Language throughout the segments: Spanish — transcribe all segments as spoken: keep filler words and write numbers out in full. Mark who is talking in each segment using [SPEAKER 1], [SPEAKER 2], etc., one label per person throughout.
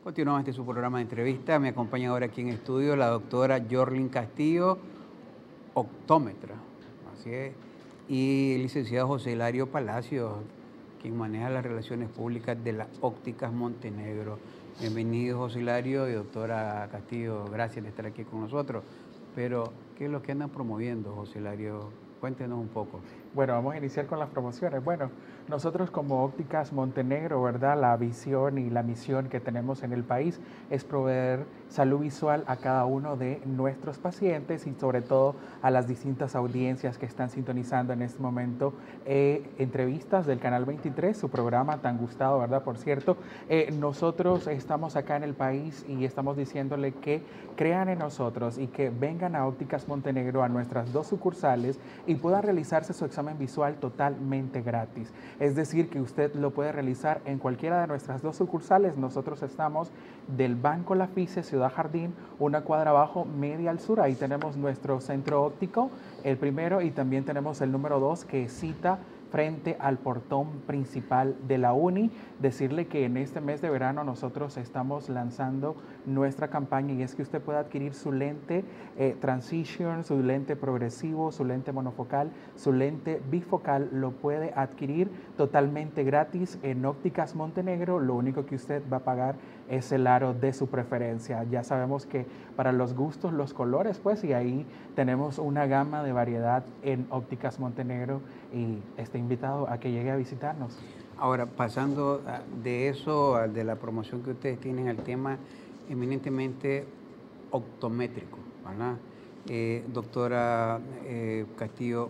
[SPEAKER 1] Continuamos este su programa de entrevista. Me acompaña ahora aquí en estudio la doctora Yorlin Castillo, optómetra, así es, y el licenciado José Hilario Palacios, quien maneja las relaciones públicas de las Ópticas Montenegro. Bienvenido, José Hilario, y doctora Castillo, gracias de estar aquí con nosotros. Pero, ¿qué es lo que andan promoviendo, José Hilario? Cuéntenos un poco.
[SPEAKER 2] Bueno, vamos a iniciar con las promociones. Bueno, nosotros como Ópticas Montenegro, ¿verdad? La visión y la misión que tenemos en el país es proveer salud visual a cada uno de nuestros pacientes y sobre todo a las distintas audiencias que están sintonizando en este momento eh, entrevistas del Canal veintitrés, su programa tan gustado, ¿verdad? Por cierto, eh, nosotros estamos acá en el país y estamos diciéndole que crean en nosotros y que vengan a Ópticas Montenegro a nuestras dos sucursales y puedan realizarse su examen visual totalmente gratis. Es decir, que usted lo puede realizar en cualquiera de nuestras dos sucursales. Nosotros estamos del Banco Lafice, Ciudad Jardín, una cuadra abajo, media al sur. Ahí tenemos nuestro centro óptico, el primero, y también tenemos el número dos, que cita frente al portón principal de la Uni. Decirle que en este mes de verano nosotros estamos lanzando nuestra campaña y es que usted pueda adquirir su lente eh, Transition, su lente progresivo, su lente monofocal, su lente bifocal, lo puede adquirir totalmente gratis en Ópticas Montenegro. Lo único que usted va a pagar es el aro de su preferencia. Ya sabemos que para los gustos, los colores, pues, y ahí tenemos una gama de variedad en Ópticas Montenegro y está invitado a que llegue a visitarnos.
[SPEAKER 1] Ahora, pasando de eso, de la promoción que ustedes tienen al tema eminentemente optométrico, ¿verdad? Eh, doctora eh, Castillo,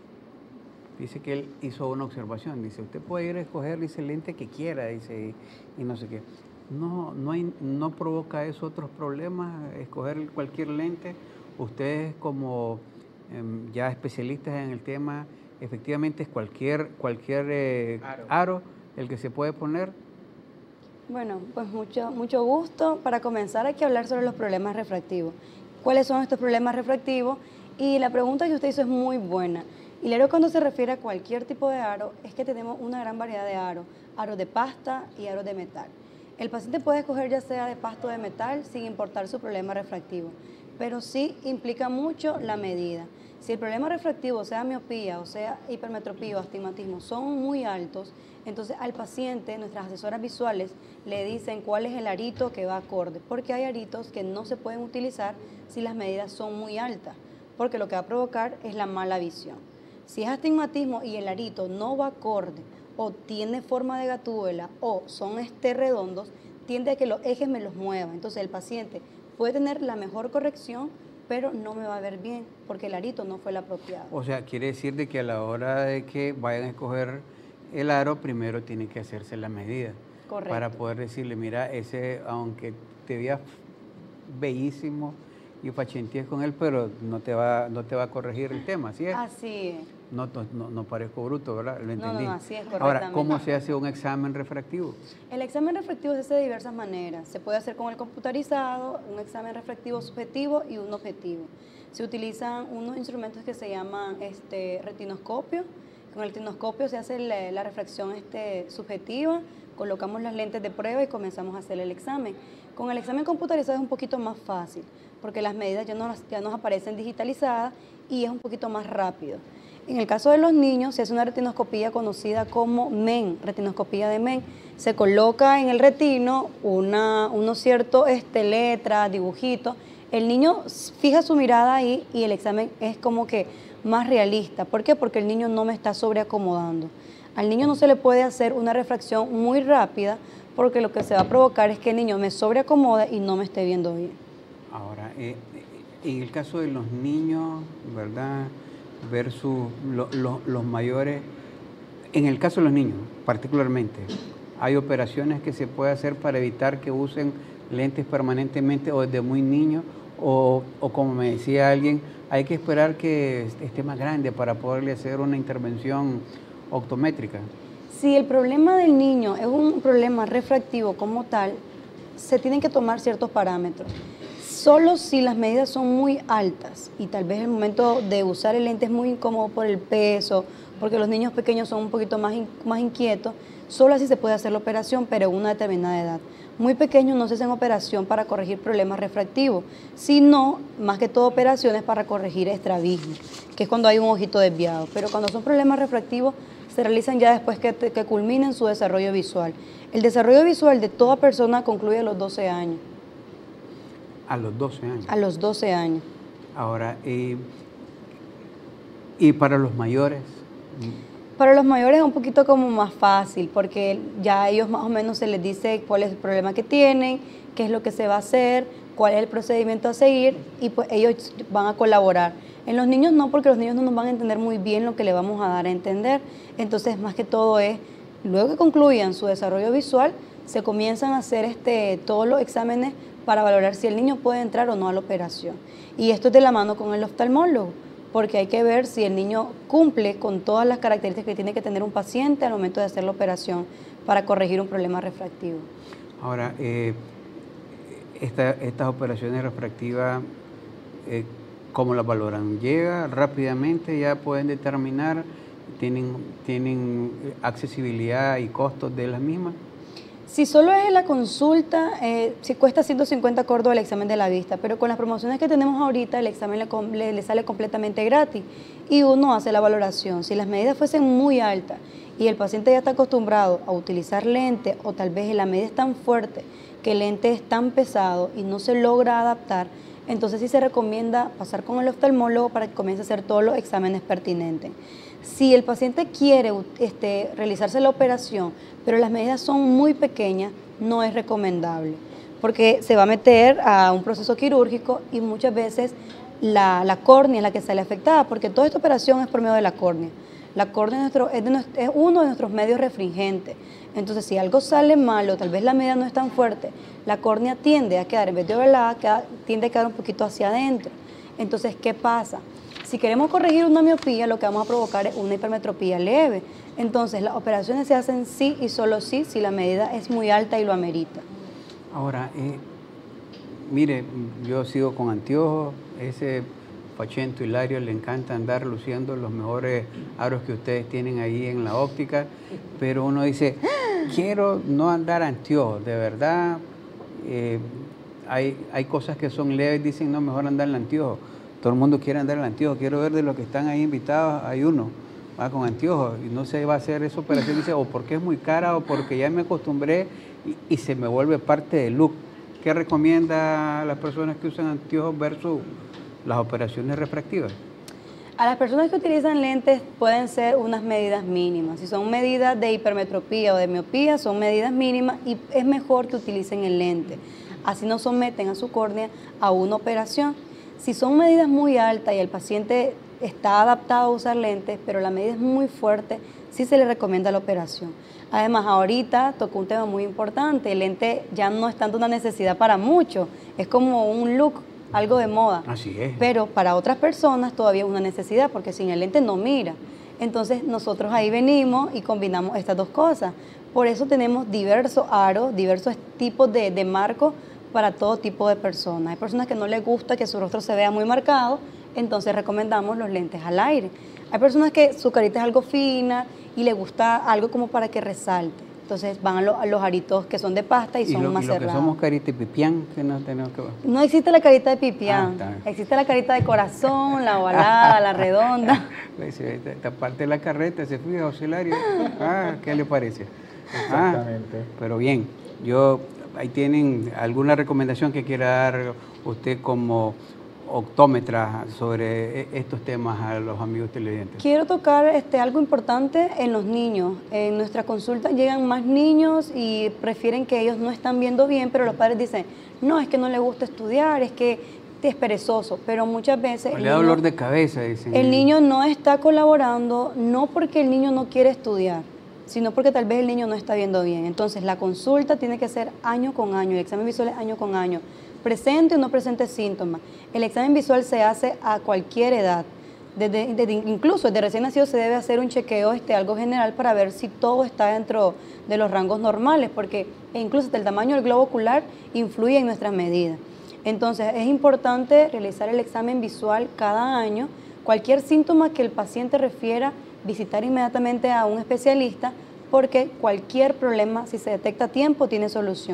[SPEAKER 1] dice que él hizo una observación, dice, usted puede ir a escoger, dice, el lente que quiera, dice, y, y no sé qué. No, no, hay, no provoca eso otros problemas, escoger cualquier lente. Ustedes como eh, ya especialistas en el tema, efectivamente es cualquier, cualquier eh, aro. aro el que se puede poner.
[SPEAKER 3] Bueno, pues mucho, mucho gusto. Para comenzar hay que hablar sobre los problemas refractivos. ¿Cuáles son estos problemas refractivos? Y la pregunta que usted hizo es muy buena. Y el aro, cuando se refiere a cualquier tipo de aro, es que tenemos una gran variedad de aros, aros de pasta y aros de metal. El paciente puede escoger ya sea de pasta o de metal sin importar su problema refractivo, pero sí implica mucho la medida. Si el problema refractivo, sea miopía, o sea hipermetropía o astigmatismo, son muy altos, entonces al paciente, nuestras asesoras visuales le dicen cuál es el arito que va acorde, porque hay aritos que no se pueden utilizar si las medidas son muy altas, porque lo que va a provocar es la mala visión. Si es astigmatismo y el arito no va acorde, o tiene forma de gatúbela, o son este redondos, tiende a que los ejes me los muevan. Entonces el paciente puede tener la mejor corrección, pero no me va a ver bien, porque el arito no fue el apropiado.
[SPEAKER 1] O sea, quiere decir de que a la hora de que vayan a escoger el aro, primero tiene que hacerse la medida.
[SPEAKER 3] Correcto.
[SPEAKER 1] Para poder decirle, mira, ese, aunque te veas bellísimo y fachentíes con él, pero no te va, no te va a corregir el tema, ¿sí es?
[SPEAKER 3] Así es.
[SPEAKER 1] No, no, no parezco bruto, ¿verdad? Lo entendí.
[SPEAKER 3] No, no, así es, correctamente.
[SPEAKER 1] Ahora, ¿cómo se hace un examen refractivo?
[SPEAKER 3] El examen refractivo se hace de diversas maneras. Se puede hacer con el computarizado, un examen refractivo subjetivo y un objetivo. Se utilizan unos instrumentos que se llaman este, retinoscopio. Con el retinoscopio se hace la, la refracción este, subjetiva, colocamos las lentes de prueba y comenzamos a hacer el examen. Con el examen computarizado es un poquito más fácil, porque las medidas ya nos, ya nos aparecen digitalizadas y es un poquito más rápido. En el caso de los niños se hace una retinoscopía conocida como M E N, retinoscopía de M E N. Se coloca en el retino una, unos ciertos este, letras, dibujitos. El niño fija su mirada ahí y el examen es como que más realista. ¿Por qué? Porque el niño no me está sobreacomodando. Al niño no se le puede hacer una refracción muy rápida porque lo que se va a provocar es que el niño me sobreacomode y no me esté viendo bien.
[SPEAKER 1] Ahora, eh, en el caso de los niños, ¿verdad?, versus lo, lo, los mayores, en el caso de los niños particularmente, hay operaciones que se puede hacer para evitar que usen lentes permanentemente o desde muy niños, o, o como me decía alguien, hay que esperar que esté más grande para poderle hacer una intervención optométrica.
[SPEAKER 3] Si el problema del niño es un problema refractivo como tal, se tienen que tomar ciertos parámetros. Solo si las medidas son muy altas y tal vez el momento de usar el lente es muy incómodo por el peso, porque los niños pequeños son un poquito más, in, más inquietos, solo así se puede hacer la operación, pero en una determinada edad. muy pequeños no se hacen operación para corregir problemas refractivos, sino más que todo operaciones para corregir estrabismo, que es cuando hay un ojito desviado. Pero cuando son problemas refractivos, se realizan ya después que, que culminen su desarrollo visual. El desarrollo visual de toda persona concluye a los doce años.
[SPEAKER 1] A los doce años.
[SPEAKER 3] A los doce años.
[SPEAKER 1] Ahora, eh, ¿y para los mayores?
[SPEAKER 3] Para los mayores es un poquito como más fácil, porque ya a ellos más o menos se les dice cuál es el problema que tienen, qué es lo que se va a hacer, cuál es el procedimiento a seguir, y pues ellos van a colaborar. En los niños no, porque los niños no nos van a entender muy bien lo que le vamos a dar a entender. Entonces, más que todo es, luego que concluyan su desarrollo visual, se comienzan a hacer este, todos los exámenes para valorar si el niño puede entrar o no a la operación. Y esto es de la mano con el oftalmólogo, porque hay que ver si el niño cumple con todas las características que tiene que tener un paciente al momento de hacer la operación para corregir un problema refractivo.
[SPEAKER 1] Ahora, eh, esta, estas operaciones refractivas, eh, ¿cómo las valoran? ¿Llega rápidamente? ¿Ya pueden determinar? ¿Tienen, tienen accesibilidad y costos de las mismas?
[SPEAKER 3] Si solo es la consulta, eh, si cuesta ciento cincuenta córdobas el examen de la vista, pero con las promociones que tenemos ahorita, el examen le, le, le sale completamente gratis y uno hace la valoración. Si las medidas fuesen muy altas y el paciente ya está acostumbrado a utilizar lente, o tal vez la medida es tan fuerte que el lente es tan pesado y no se logra adaptar, entonces sí se recomienda pasar con el oftalmólogo para que comience a hacer todos los exámenes pertinentes. Si el paciente quiere este, realizarse la operación, pero las medidas son muy pequeñas, no es recomendable, porque se va a meter a un proceso quirúrgico y muchas veces la, la córnea es la que sale afectada, porque toda esta operación es por medio de la córnea. La córnea es, nuestro, es, de nuestro, es uno de nuestros medios refringentes. Entonces, si algo sale mal o tal vez la medida no es tan fuerte, la córnea tiende a quedar, en vez de ovalada, queda, tiende a quedar un poquito hacia adentro. Entonces, ¿qué pasa? Si queremos corregir una miopía, lo que vamos a provocar es una hipermetropía leve. Entonces, las operaciones se hacen sí y solo sí si la medida es muy alta y lo amerita.
[SPEAKER 1] Ahora, eh, mire, yo sigo con anteojos, ese Fachento Hilario le encanta andar luciendo los mejores aros que ustedes tienen ahí en la óptica, pero uno dice, quiero no andar anteojos, de verdad, eh, hay, hay cosas que son leves, dicen, no, mejor andar en anteojos. Todo el mundo quiere andar en anteojos, quiero ver de los que están ahí invitados, hay uno, va con anteojos y no se va a hacer esa operación, dice, o porque es muy cara o porque ya me acostumbré y, y se me vuelve parte del look. ¿Qué recomienda a las personas que usan anteojos versus las operaciones refractivas?
[SPEAKER 3] A las personas que utilizan lentes pueden ser unas medidas mínimas. Si son medidas de hipermetropía o de miopía, son medidas mínimas y es mejor que utilicen el lente. Así no someten a su córnea a una operación. Si son medidas muy altas y el paciente está adaptado a usar lentes, pero la medida es muy fuerte, sí se le recomienda la operación. Además, ahorita tocó un tema muy importante. El lente ya no es tanto una necesidad para muchos, es como un look, algo de moda.
[SPEAKER 1] Así es.
[SPEAKER 3] Pero para otras personas todavía es una necesidad, porque sin el lente no mira. Entonces, nosotros ahí venimos y combinamos estas dos cosas. Por eso tenemos diversos aros, diversos tipos de, de marcos para todo tipo de personas. Hay personas que no les gusta que su rostro se vea muy marcado, entonces recomendamos los lentes al aire. Hay personas que su carita es algo fina y les gusta algo como para que resalte. Entonces van a, lo, a los aritos que son de pasta y, y son
[SPEAKER 1] lo,
[SPEAKER 3] más
[SPEAKER 1] y lo
[SPEAKER 3] cerrados.
[SPEAKER 1] Que somos carita y pipián, que no tenemos que ver.
[SPEAKER 3] No existe la carita de pipián,
[SPEAKER 1] ah,
[SPEAKER 3] existe la carita de corazón, la ovalada, la redonda.
[SPEAKER 1] Esta parte de la carreta, se fija, José Hilario. Ah, ¿qué le parece?
[SPEAKER 2] Exactamente.
[SPEAKER 1] Ah, pero bien, yo... Ahí tienen alguna recomendación que quiera dar usted como optómetra sobre estos temas a los amigos televidentes.
[SPEAKER 3] Quiero tocar este, algo importante en los niños. En nuestra consulta llegan más niños y prefieren que ellos no están viendo bien, pero los padres dicen, no, es que no le gusta estudiar, es que es perezoso, pero muchas veces...
[SPEAKER 1] Le da dolor de cabeza, dicen.
[SPEAKER 3] El niño no está colaborando, no porque el niño no quiere estudiar, sino porque tal vez el niño no está viendo bien. Entonces, la consulta tiene que ser año con año, el examen visual es año con año, presente o no presente síntomas. El examen visual se hace a cualquier edad, desde, desde, incluso desde recién nacido se debe hacer un chequeo, este, algo general, para ver si todo está dentro de los rangos normales, porque incluso el tamaño del globo ocular influye en nuestras medidas. Entonces, es importante realizar el examen visual cada año. Cualquier síntoma que el paciente refiera, visitar inmediatamente a un especialista, porque cualquier problema, si se detecta a tiempo, tiene solución.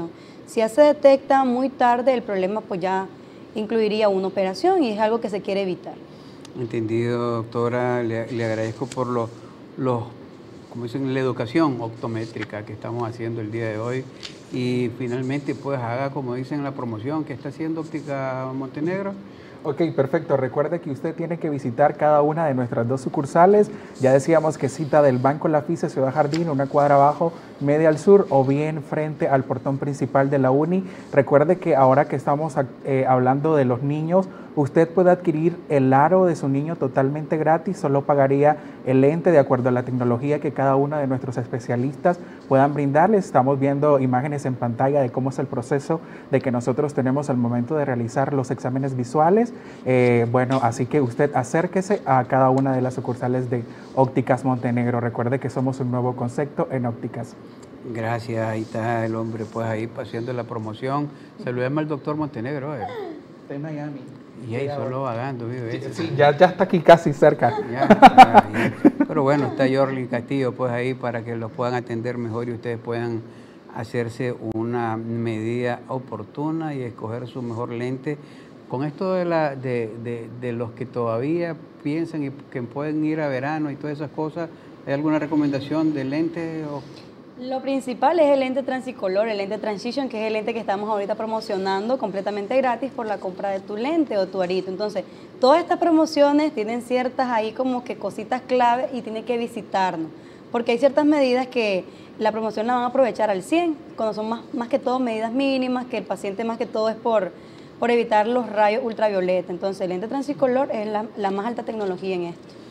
[SPEAKER 3] Si ya se detecta muy tarde, el problema pues ya incluiría una operación y es algo que se quiere evitar.
[SPEAKER 1] Entendido, doctora. Le, le agradezco por los, los, como dicen, la educación optométrica que estamos haciendo el día de hoy. Y finalmente, pues haga, como dicen, la promoción que está haciendo Óptica Montenegro.
[SPEAKER 2] Ok, perfecto. Recuerde que usted tiene que visitar cada una de nuestras dos sucursales. Ya decíamos que cita del Banco La Fise, Ciudad Jardín, una cuadra abajo, media al sur, o bien frente al portón principal de la Uni. Recuerde que ahora que estamos eh, hablando de los niños, usted puede adquirir el aro de su niño totalmente gratis, solo pagaría el lente de acuerdo a la tecnología que cada uno de nuestros especialistas puedan brindarles. Estamos viendo imágenes en pantalla de cómo es el proceso de que nosotros tenemos al momento de realizar los exámenes visuales. Eh, bueno, así que usted acérquese a cada una de las sucursales de Ópticas Montenegro. Recuerde que somos un nuevo concepto en ópticas.
[SPEAKER 1] Gracias, ahí está el hombre, pues ahí haciendo la promoción. Saludemos al doctor Montenegro. Eh.
[SPEAKER 2] Está en Miami.
[SPEAKER 1] Y ahí solo vagando, vive.
[SPEAKER 2] Sí, sí, ya, ya está aquí casi cerca.
[SPEAKER 1] Ya, ya, ya. Pero bueno, está Jorly Castillo, pues ahí para que los puedan atender mejor y ustedes puedan hacerse una medida oportuna y escoger su mejor lente. Con esto de, la, de, de, de los que todavía piensan y que pueden ir a verano y todas esas cosas, ¿hay alguna recomendación de lente? O...
[SPEAKER 3] Lo principal es el lente Transicolor, el lente Transition, que es el lente que estamos ahorita promocionando completamente gratis por la compra de tu lente o tu arito. Entonces, todas estas promociones tienen ciertas ahí como que cositas clave y tienen que visitarnos, porque hay ciertas medidas que la promoción la van a aprovechar al cien, cuando son más, más que todo medidas mínimas, que el paciente más que todo es por, por evitar los rayos ultravioleta. Entonces, el lente Transicolor es la, la más alta tecnología en esto.